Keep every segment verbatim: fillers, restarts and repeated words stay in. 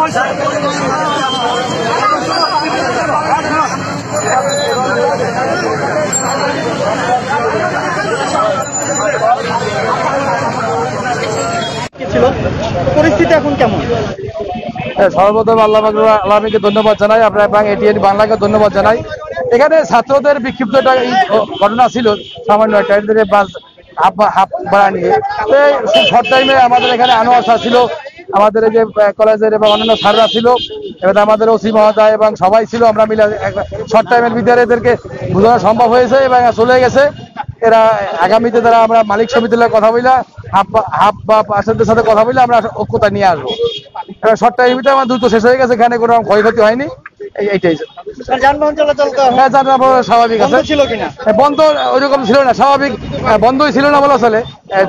পরিস্থিতি এখন কেমন? সর্বপ্রথম আল্লাহ আল্লাহকে ধন্যবাদ জানাই, আপনার এবং এটিএন বাংলাকে ধন্যবাদ জানাই। এখানে ছাত্রদের বিক্ষিপ্ত একটা ঘটনা ছিল, সামান্য একটা বাস হাফ হাফ ভাড়া নিয়ে। শর্ট টাইমে আমাদের এখানে আনোয়ার স্যার ছিল, আমাদের এই যে কলেজের এবং অন্যান্য স্যাররা ছিল, এবার আমাদের ওসি মহোদয় এবং সবাই ছিল। আমরা মিলে শর্ট টাইমের ভিতরে এদেরকে বোঝানো সম্ভব হয়েছে এবং চলে গেছে। এরা আগামীতে তারা আমরা মালিক সমিতির কথা বললা হাফ হাফ বা পার্সেন্টের সাথে কথা বললে আমরা ঐক্যতা নিয়ে আসবো। এবার শর্ট টাইমের ভিতরে আমার দ্রুত শেষ হয়ে গেছে, এখানে কোনো ক্ষয়ক্ষতি হয়নি। এইটাই যানবাহন চলাচল হ্যাঁ যানবাহন স্বাভাবিক আছে, ছিল কিনা? বন্ধ ওইরকম ছিল না, স্বাভাবিক বন্ধই ছিল না বলা চলে।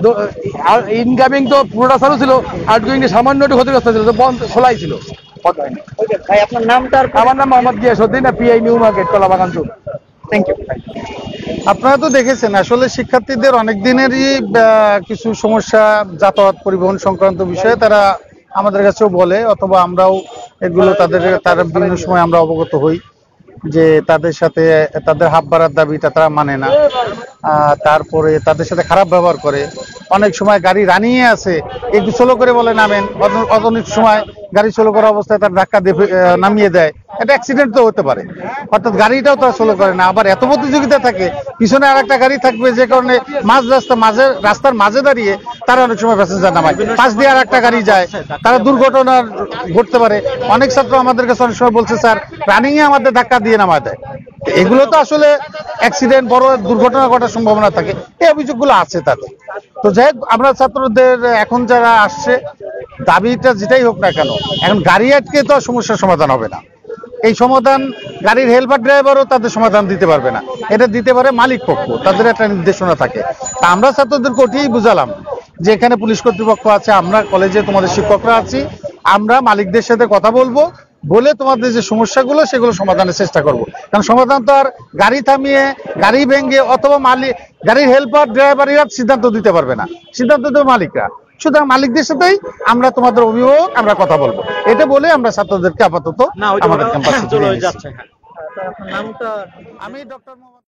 ইনকামিং তো পুরোটা চালু ছিল, আউটগোয়িং সামান্য একটু ক্ষতিগ্রস্ত ছিল, বন্ধ খোলাই ছিল। ভাই আপনার নামটা? আমার নাম Mohammad Giasuddin, PI new market, Kalabagan চুল। Thank you. আপনারা তো দেখেছেন আসলে শিক্ষার্থীদের অনেক দিনেরই কিছু সমস্যা যাতায়াত পরিবহন সংক্রান্ত বিষয়ে তারা আমাদের কাছেও বলে, অথবা আমরাও এগুলো তাদের তারা বিভিন্ন সময় আমরা অবগত হই যে তাদের সাথে তাদের হাফ ভাড়ার দাবিটা তারা মানে না, তারপরে তাদের সাথে খারাপ ব্যবহার করে। অনেক সময় গাড়ি রানিয়ে আছে, একটু স্লো করে বলে নামেন, অনেক সময় গাড়ি স্লো করা অবস্থায় তার ধাক্কা দিয়ে নামিয়ে দেয়। এটা অ্যাক্সিডেন্ট তো হতে পারে, অর্থাৎ গাড়িটাও তারা স্লো করে না। আবার এত প্রতিযোগিতা থাকে, পিছনে আর একটা গাড়ি থাকবে, যে কারণে মাঝ রাস্তা মাঝে রাস্তার মাঝে দাঁড়িয়ে তারা অনেক সময় প্যাসেঞ্জার নামায়, পাশ দিয়ে আর একটা গাড়ি যায়, তারা দুর্ঘটনা ঘটতে পারে। অনেক ছাত্র আমাদের কাছে অনেক সময় বলছে স্যার রানিংয়ে আমাদের ধাক্কা দিয়ে নামায় দেয়। এগুলো তো আসলে অ্যাক্সিডেন্ট, বড় দুর্ঘটনা ঘটার সম্ভাবনা থাকে, এই অভিযোগগুলো আছে তাদের। তো যাই হোক, আমরা ছাত্রদের এখন যারা আসছে দাবিটা যেটাই হোক না কেন, এখন গাড়ি আটকে তো সমস্যার সমাধান হবে না। এই সমাধান গাড়ির হেল্পার ড্রাইভারও তাদের সমাধান দিতে পারবে না, এটা দিতে পারে মালিক পক্ষ, তাদের একটা নির্দেশনা থাকে। তা আমরা ছাত্রদেরকে ওটাই বুঝালাম যে এখানে পুলিশ কর্তৃপক্ষ আছে, আমরা কলেজে তোমাদের শিক্ষকরা আছি, আমরা মালিকদের সাথে কথা বলবো, বলে তোমাদের যে সমস্যাগুলো সেগুলো সমাধানের চেষ্টা করব। কারণ সমাধান তো আর গাড়ি থামিয়ে গাড়ি ভেঙে অথবা মালিক গাড়ির হেল্পার ড্রাইভাররা সিদ্ধান্ত দিতে পারবে না, সিদ্ধান্ত দেবে মালিকরা। সুতরাং মালিকদের সাথেই আমরা তোমাদের অভিভাবক আমরা কথা বলবো, এটা বলে আমরা ছাত্রদেরকে আপাতত আমাদের ক্যাম্পাসে চলে যাচ্ছে। নামটা? আমি ডক্টর